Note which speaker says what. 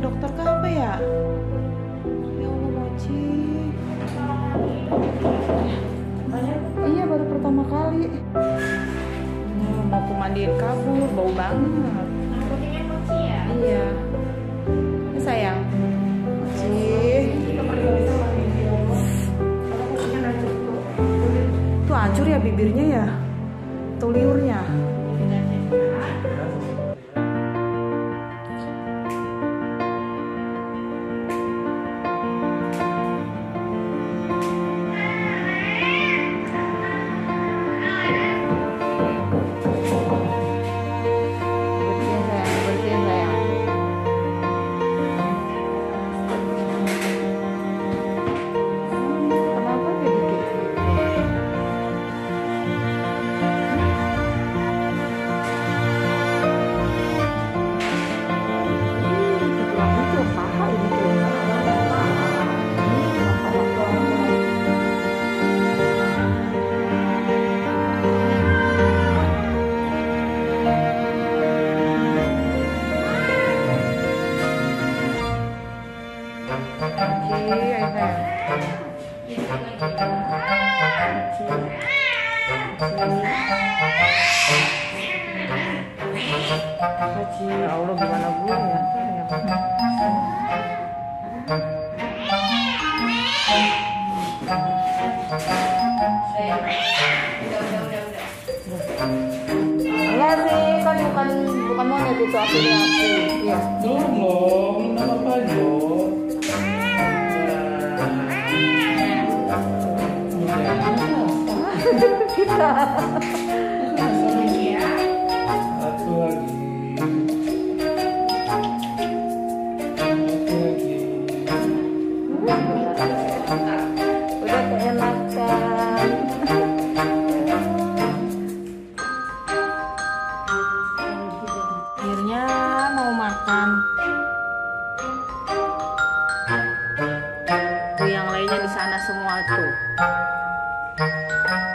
Speaker 1: dokter ke apa ya? Ya Allah Mochi. Iya baru pertama kali. Mau aku mandiin kabur, bau banget.
Speaker 2: Kucingnya Mochi ya?
Speaker 1: Iya. Ini sayang. Mochi. Tuh hancur ya bibirnya ya? Tuh liurnya. Ya Allah gimana gue ya? Enggak sih, kan bukan monyet itu aslinya aku. Iya.
Speaker 3: Tolong, apa dong?
Speaker 1: Kita.
Speaker 3: Satu lagi.
Speaker 1: Udah keenakan. Akhirnya mau makan. Tuh yang lainnya di sana semua tuh.